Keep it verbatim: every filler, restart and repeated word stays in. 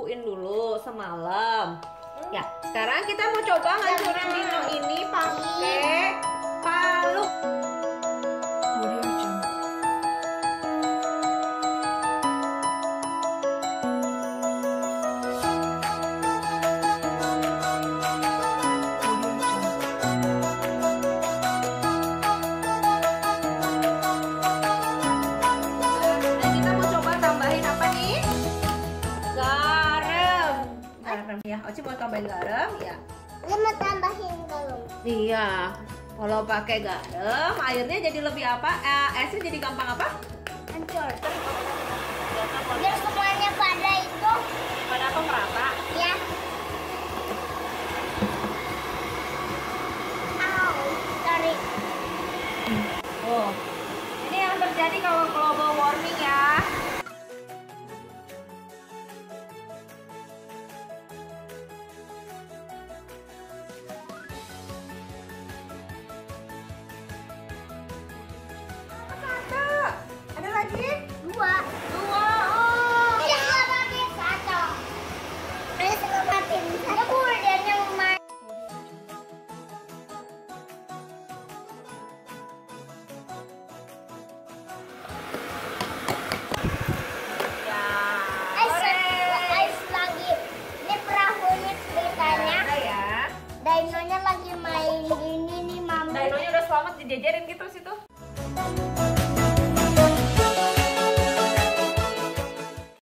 bumbuin dulu semalam. Ya, sekarang kita mau coba ngancurin Dino ini pakai palu. Ya, Oci mau tambahin garam ya. Lu mau tambahin garam? Iya. Kalau pakai garam, airnya jadi lebih apa? Eh, esnya jadi gampang apa? Hancur. Biar semuanya pada itu. Pada apa merata?